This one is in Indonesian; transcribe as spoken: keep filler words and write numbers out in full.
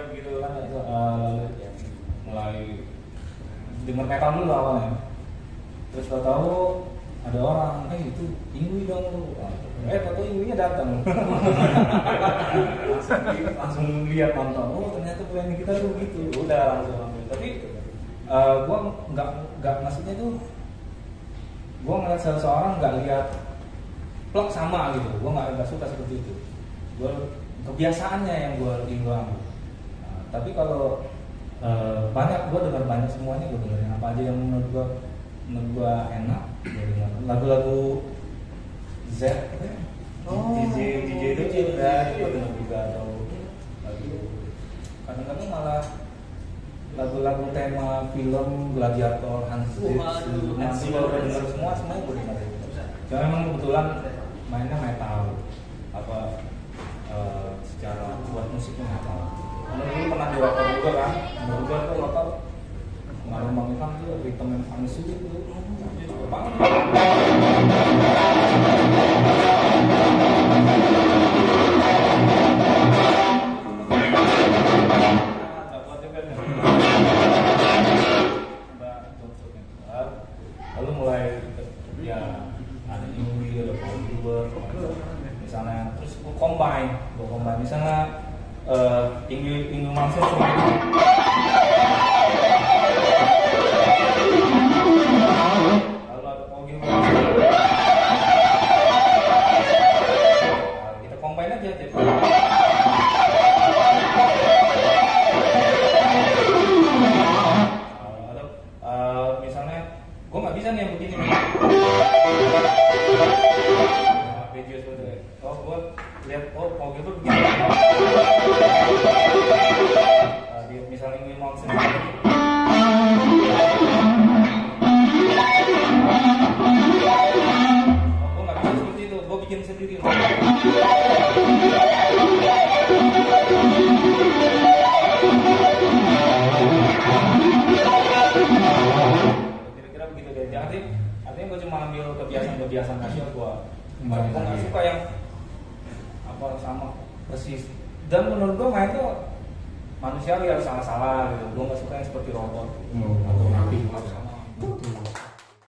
dia begitu kan uh, mulai denger metal dulu awalnya, terus tahu-tahu ada orang, eh itu Ingui dong lu, eh tahu Inguinya datang, langsung, langsung lihat nonton, oh ternyata penyanyi kita tuh gitu, udah langsung ambil. Tapi uh, gue nggak nggak maksudnya tuh, gue ngeliat seseorang nggak lihat plak sama gitu, gue nggak nggak suka seperti itu, gue kebiasaannya yang gue ingin ambil. Nah, tapi kalau uh, banyak gue dengar banyak semuanya, gue dengerin apa aja yang menurut gue menurut gue enak, gue dengar lagu-lagu Z, oh, D J D J itu juga gue dengar juga, atau lagu kadang-kadang malah lagu-lagu tema film Gladiator, Hans Zimmer, nanti gue udah denger semua semuanya gue dengerin. Cuma memang kebetulan mainnya metal, apa uh, secara buat musiknya metal. Karena dulu pernah di rocker juga kan, menurut gue tuh rocker ngaruh Bang Ivan tuh ritme yang paling sulit tuh, suka banget. Lalu mulai ya ada Ingui, ada Paul Gilbert, misalnya, terus gue combine, gue combine misalnya uh, Ingui Ingui Malmsteen sama lalu ada Paul Gilbert, nah, kita combine aja jadi gue nggak bisa nih yang begini nih. Video seperti oh gue lihat oh mau gitu begini. Uh, dia misalnya ingin mau sendiri. Oh, gue nggak bisa seperti itu, gue bikin sendiri. Artinya, artinya gue cuma ambil kebiasaan-kebiasaan aja gue. Gue nggak suka yang apa sama persis. Dan menurut gue main tuh manusiawi harus salah-salah gitu. Gue nggak suka yang seperti robot hmm. atau nabi harus sama.